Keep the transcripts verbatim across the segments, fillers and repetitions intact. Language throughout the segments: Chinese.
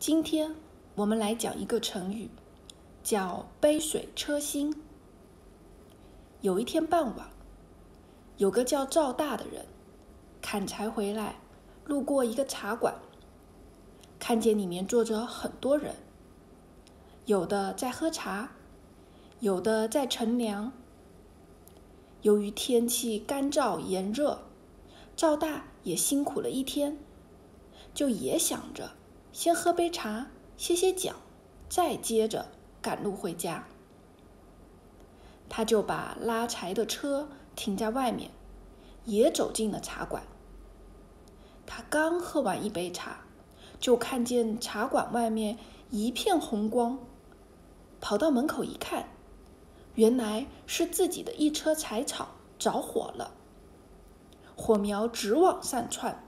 今天我们来讲一个成语，叫杯水车薪。有一天傍晚，有个叫赵大的人砍柴回来，路过一个茶馆，看见里面坐着很多人，有的在喝茶，有的在乘凉。由于天气干燥炎热，赵大也辛苦了一天，就也想着先喝杯茶歇歇脚，再接着赶路回家。他就把拉柴的车停在外面，也走进了茶馆。他刚喝完一杯茶，就看见茶馆外面一片红光，跑到门口一看，原来是自己的一车柴草着火了，火苗直往上窜。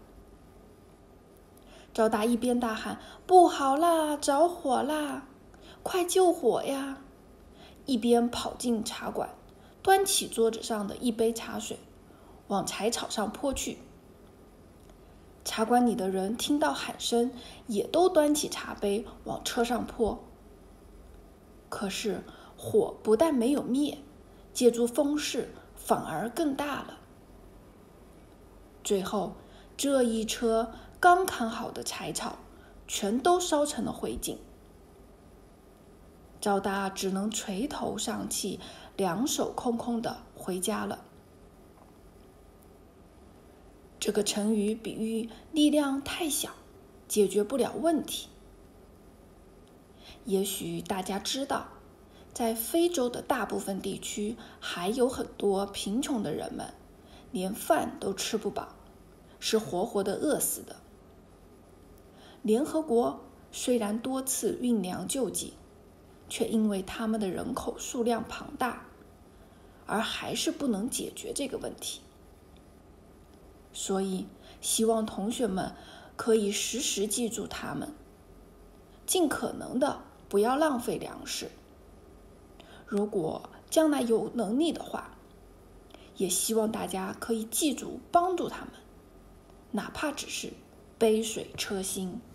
赵大一边大喊不好啦，着火啦，快救火呀，一边跑进茶馆，端起桌子上的一杯茶水往柴草上泼去。茶馆里的人听到喊声，也都端起茶杯往车上泼。可是火不但没有灭，借助风势反而更大了。最后这一车刚砍好的柴草全都烧成了灰烬。赵大只能垂头丧气，两手空空的回家了。这个成语比喻力量太小，解决不了问题。也许大家知道，在非洲的大部分地区，还有很多贫穷的人们，连饭都吃不饱，是活活的饿死的。联合国虽然多次运粮救济，却因为他们的人口数量庞大，而还是不能解决这个问题。所以希望同学们可以时时记住他们，尽可能的不要浪费粮食。如果将来有能力的话，也希望大家可以记住帮助他们，哪怕只是杯水车薪。